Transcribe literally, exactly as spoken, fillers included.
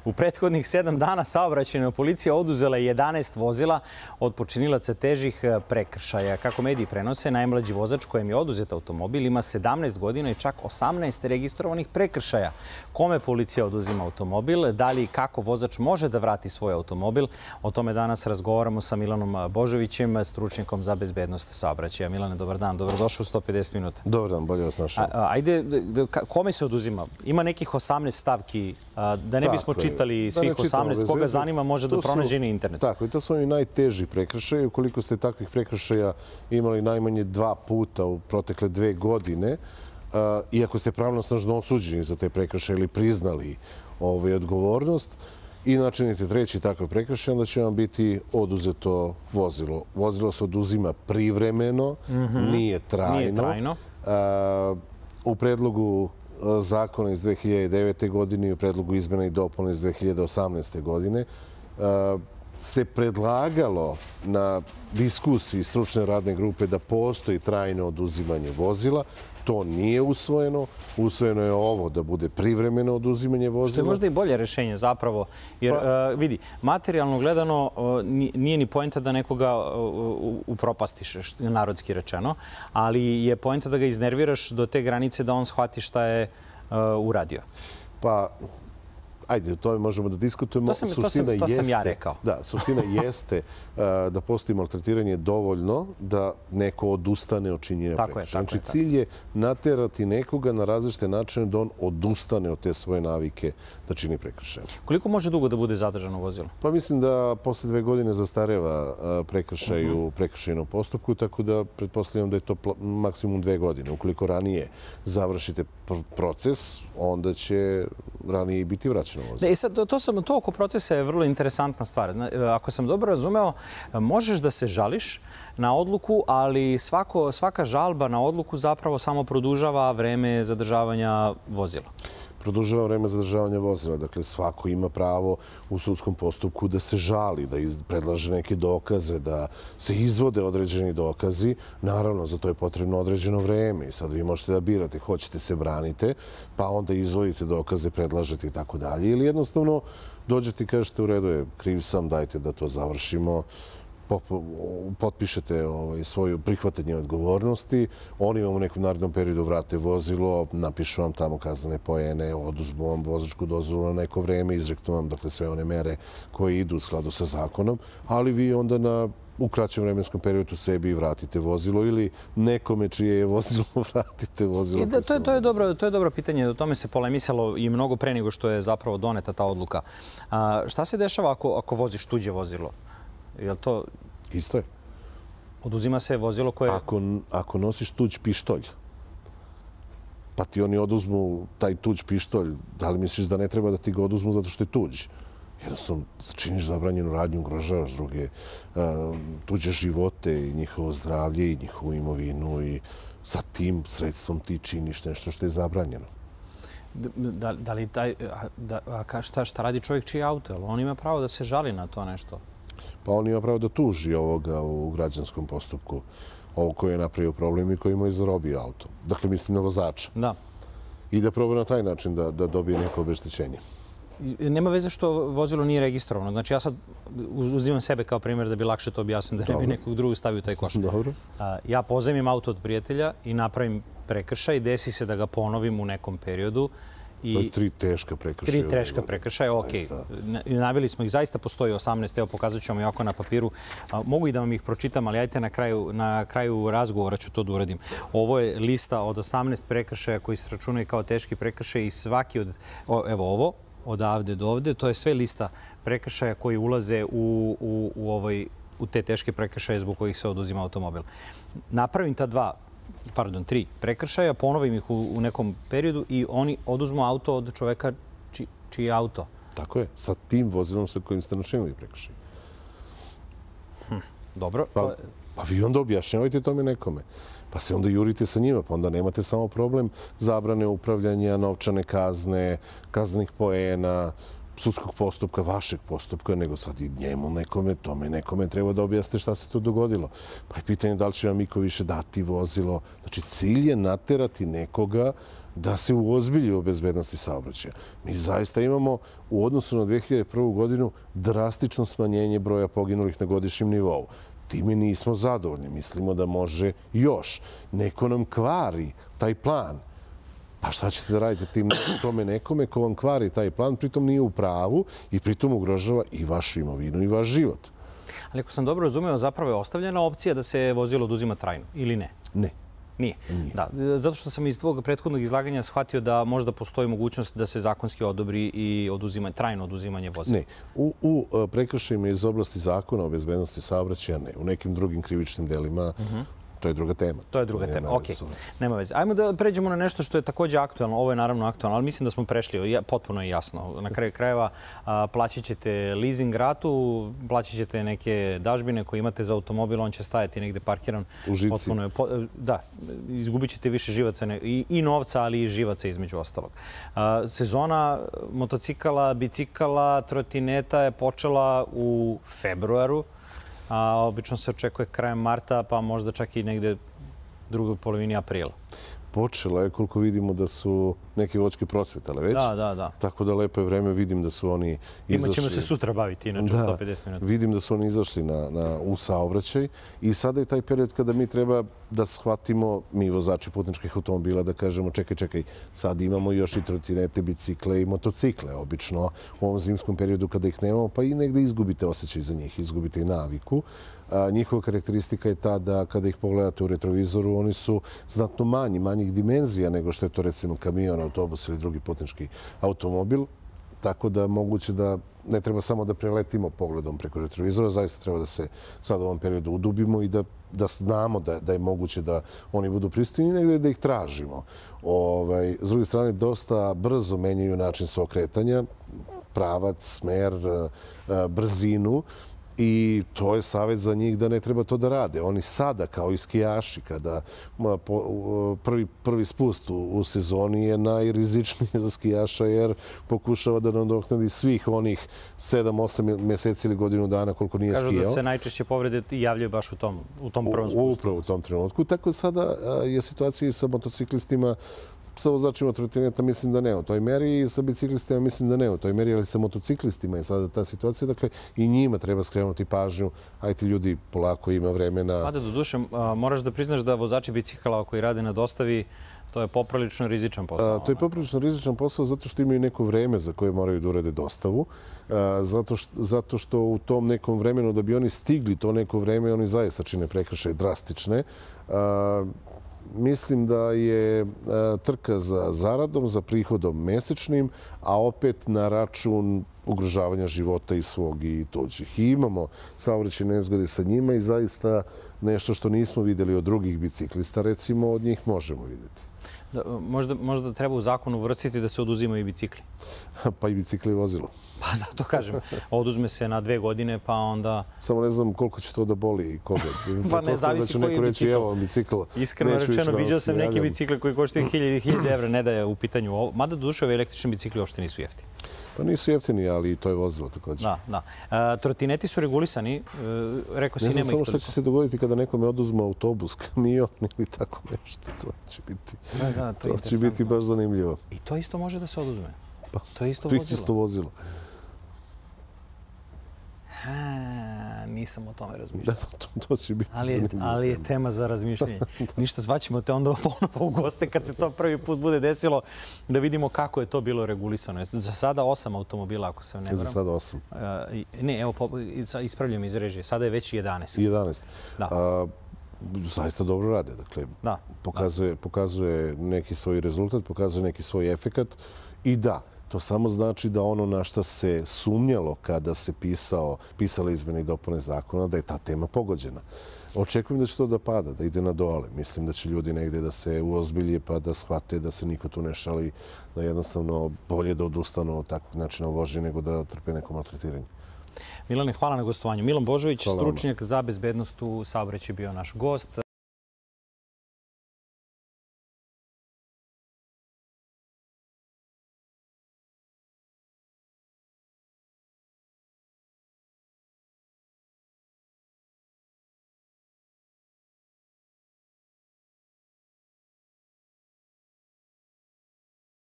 U prethodnih sedam dana saobraćajna policija oduzela je jedanaest vozila od počinilaca težih prekršaja. Kako mediji prenose, najmlađi vozač kojem je oduzet automobil ima sedamnaest godina i čak osamnaest registrovanih prekršaja. Kome policija oduzima automobil, da li i kako vozač može da vrati svoj automobil? O tome danas razgovaramo sa Milanom Božovićem, stručnjakom za bezbednost saobraćaja. Milane, dobar dan, dobrodošao u sto pedeset minuta. Dobar dan, bolje vas našao. Ajde, kome se oduzima? Ima nekih osamnaest stavki, da ne bismo čitali svih osamnaest, koga zanima može da pronađe na internetu. Tako, i to su oni najteži prekršaji. Ukoliko ste takvih prekršaja imali najmanje dva puta u protekle dve godine, iako ste pravnosnažno osuđeni za te prekršaje ili priznali odgovornost, i načinite treći takav prekršaj, onda će vam biti oduzeto vozilo. Vozilo se oduzima privremeno, nije trajno. U predlogu zakona iz dve hiljade devete. godine i u predlogu izmena i dopuna iz dve hiljade osamnaeste. godine se predlagalo na diskusiji stručne radne grupe da postoji trajno oduzimanje vozila. To nije usvojeno. Usvojeno je ovo da bude privremeno oduzimanje vozila. Što je možda i bolje rešenje zapravo. Jer vidi, materijalno gledano nije ni poenta da nekoga upropastiš, narodski rečeno, ali je poenta da ga iznerviraš do te granice da on shvati šta je uradio. Pa, ajde, o tome možemo da diskutujemo. To sam ja rekao. Da, suština jeste da postoji maltretiranje dovoljno da neko odustane od činjenja prekršaja. Znači, cilj je naterati nekoga na različite načine da on odustane od te svoje navike da čini prekršaj. Koliko može dugo da bude zadržano vozilo? Pa mislim da posle dve godine zastareva prekršaj u prekršajnom postupku, tako da pretpostavljam da je to maksimum dve godine. Ukoliko ranije završite proces, onda će ranije biti vraćeno vozilo. E sad, to oko procesa je vrlo interesantna stvar. Ako sam dobro razumeo, možeš da se žališ na odluku, ali svaka žalba na odluku zapravo samo produžava vreme zadržavanja vozila. Produžava vreme zadržavanja vozila. Dakle, svako ima pravo u sudskom postupku da se žali, da predlaže neke dokaze, da se izvode određeni dokazi. Naravno, za to je potrebno određeno vreme. I sad vi možete da birate, hoćete se branite, pa onda izvodite dokaze, predlažete i tako dalje. Ili jednostavno dođete i kažete u redu je, kriv sam, dajte da to završimo. Potpišete svoju prihvatanje odgovornosti, oni vam u nekom narednom periodu vrate vozilo, napišu vam tamo kaznene poene, oduzmu vam vozačku dozvolu na neko vreme, izreknu vam sve one mere koje idu u skladu sa zakonom, ali vi onda na u kraćem vremenskom periodu sebi vratite vozilo ili nekome čije je vozilo vratite vozilo. To je dobro pitanje. O tome se polemisalo i mnogo pre nego što je zapravo doneta ta odluka. Šta se dešava ako voziš tuđe vozilo? Je li to... Isto je. Oduzima se vozilo koje... Ako nosiš tuđ pištolj, pa ti oni oduzmu taj tuđ pištolj, da li misliš da ne treba da ti ga oduzmu zato što je tuđ? Jednostavno, činiš zabranjenu radnju, ugrožavaš druge tuđe živote i njihovo zdravlje i njihovu imovinu i sa tim sredstvom ti činiš nešto što je zabranjeno. Da li taj... Šta radi čovjek čiji je auto? On ima pravo da se žali na to nešto? Pa on ima pravo da tuži ovoga u građanskom postupku, ovo koji je napravio problem i koji mu je zarobio auto. Dakle, mislim na vozača. Da. I da proba na taj način da dobije neko obeštećenje. Nema veze što vozilo nije registrovano. Znači, ja sad uzimam sebe kao primjer da bi lakše to objasnio, da ne bi nekog drugog stavio taj koš. Dobro. Ja pozajmim auto od prijatelja i napravim prekršaj, desi se da ga ponovim u nekom periodu. To je tri teška prekršaja. Tri teška prekršaja, okej. Naveli smo ih, zaista postoji osamnaest, evo pokazat ću vam i oko na papiru. Mogu i da vam ih pročitam, ali ajte na kraju razgovora ću to da uradim. Ovo je lista od osamnaest prekršaja koji se računaju kao teški prekršaj i svaki od, evo ovo, odavde do ovde, to je sve lista prekršaja koji ulaze u te teške prekršaje zbog kojih se oduzima automobil. Napravim ta dva pardon, tri prekršaja, ponovim ih u nekom periodu i oni oduzmu auto od čoveka čiji je auto. Tako je, sa tim vozilom sa kojim ste načinili prekršaj. Dobro. Pa vi onda objašnjavajte tome nekome. Pa se onda jurite sa njima, pa onda nemate samo problem zabrane upravljanja, novčane kazne, kaznenih poena, sudskog postupka, vašeg postupka, nego sad i njemu nekome, tome nekome treba da objasnite šta se tu dogodilo. Pa je pitanje da li će vam iko više dati vozilo. Znači, cilj je naterati nekoga da se uozbilji o bezbednosti saobraćaja. Mi zaista imamo u odnosu na dve hiljade prvu. godinu drastično smanjenje broja poginulih na godišnjem nivou. Time nismo zadovoljni. Mislimo da može još. Neko nam kvari taj plan. Pa šta ćete da radite tim tome nekome ko vam kvari taj plan, pritom nije u pravu i pritom ugrožava i vašu imovinu i vaš život. Ali ako sam dobro razumio, zapravo je ostavljena opcija da se vozilo oduzima trajno, ili ne? Ne. Nije. Da, zato što sam iz tvog prethodnog izlaganja shvatio da možda postoji mogućnost da se zakonski odobri i oduzima, trajno oduzimanje vozila. Ne. U, u prekršajima iz oblasti zakona o bezbednosti saobraćaja ne. U nekim drugim krivičnim delima to je druga tema. To je druga tema, okej. Nema veze. Ajmo da pređemo na nešto što je također aktualno. Ovo je naravno aktualno, ali mislim da smo prešli. Potpuno je jasno. Na kraju krajeva plaćat ćete leasing ratu, plaćat ćete neke dažbine koje imate za automobil, on će stajati negde parkiran. U žici. Da, izgubit ćete više živaca i novca, ali i živaca između ostalog. Sezona motocikala, bicikala, trotineta je počela u februaru. A obično se očekuje krajem marta, pa možda čak i negde drugoj polovini aprila. Počela je, koliko vidimo da su neke voćke procvetale već. Da, da, da. Tako da lepo je vreme, vidim da su oni izašli... Imaćemo se sutra baviti, inače u sto pedeset minuta. Vidim da su oni izašli na, na, u saobraćaj i sada je taj period kada mi treba da shvatimo, mi vozači putničkih automobila, da kažemo čekaj, čekaj, sad imamo još i trotinete, bicikle i motocikle. Obično u ovom zimskom periodu kada ih nemamo, pa i negde izgubite osjećaj za njih, izgubite i naviku. A, njihova karakteristika je ta da kada ih pogledate u retrovizoru, oni su znatno manji, manjih dimenzija nego što je to recimo kamion, autobus ili drugi putnički automobil. Tako da moguće da ne treba samo da preletimo pogledom preko retrovizora, zaista treba da se sad u ovom periodu udubimo i da, da znamo da, da je moguće da oni budu pristojni i negdje da ih tražimo. Ovaj, s druge strane, dosta brzo menjaju način svog kretanja, pravac, smer, brzinu. I to je savjet za njih da ne treba to da rade. Oni sada, kao i skijaši, kada prvi, prvi spust u, u sezoni je najrizičniji za skijaša jer pokušava da nadoknadi svih onih sedam osam mjeseci ili godinu dana koliko nije skijao. Kažu da se najčešće povrede javljaju baš u tom, u tom prvom spustu. Upravo u tom trenutku. Tako sada je situacija i sa motociklistima, sa vozačima trotineta mislim da ne u toj meri i sa biciklistima mislim da ne u toj meri, ali sa motociklistima je sada ta situacija. Dakle, i njima treba skrenuti pažnju. Ajte ljudi, polako ima vremena. Mada, do duše, moraš da priznaš da vozači bicikala koji rade na dostavi, to je poprilično rizičan posao. A, to je poprilično rizičan posao zato što imaju neko vreme za koje moraju da urade dostavu. A, zato, što, zato što u tom nekom vremenu, da bi oni stigli to neko vreme, oni zaista čine prekršaje drastične. A, Mislim da je trka za zaradom, za prihodom mesečnim, a opet na račun ugrožavanja života i svog i tuđih. I imamo saobraćajne nezgode sa njima i zaista nešto što nismo vidjeli od drugih biciklista, recimo, od njih možemo vidjeti. Da, možda, možda treba u zakonu uvrstiti da se oduzimaju i bicikli. Pa i bicikli i vozilo. Pa zato kažem, oduzme se na dve godine, pa onda... Samo ne znam koliko će to da boli i koga. Pa ne, zavisi koji je bicikl. bicikl. Iskreno rečeno, vidio sam neki bicikle koji koštaju hiljade i hiljade evra, ne da je u pitanju ovo. Mada do duše, ove električni bicikli uopšte nisu jeftini. Pa nisu jeftini, ali to je vozilo također. Da, da. E, trotineti su regulisani, e, rekao si nema ih toliko. Ne znam samo što će se dogoditi kada nekome oduzme autobus, kamion ili tako nešto. To će biti, da, da, to to će biti baš zanimljivo. I to isto može da se oduzme? Pa, to je isto to vozilo? isto vozilo. Ha, nisam o tome razmišljao. Da, to, to će biti ali je, zanimljivo. Ali je tema za razmišljanje. Ništa, zvaćemo te onda ponovo u goste kad se to prvi put bude desilo, da vidimo kako je to bilo regulisano. Za sada osam automobila, ako se ne varam. Za sada osam. Uh, ne, evo, ispravljam iz režije. Sada je već jedanaest. jedanaest. Da. A, zaista dobro rade. Dakle, da, pokazuje, da. pokazuje neki svoj rezultat, pokazuje neki svoj efekat i da, to samo znači da ono na što se sumnjalo kada se pisao, pisale izmjene i dopune zakona, da je ta tema pogođena. Očekujem da će to da pada, da ide na dole. Mislim da će ljudi negdje da se uozbilje pa da shvate da se niko tu ne šali, da jednostavno bolje da odustanu od takvog načina vožnje nego da trpe neko maltretiranje. Milane, hvala na gostovanju. Milan Božović, hvala stručnjak za bezbednost u saobraćaju, bio naš gost.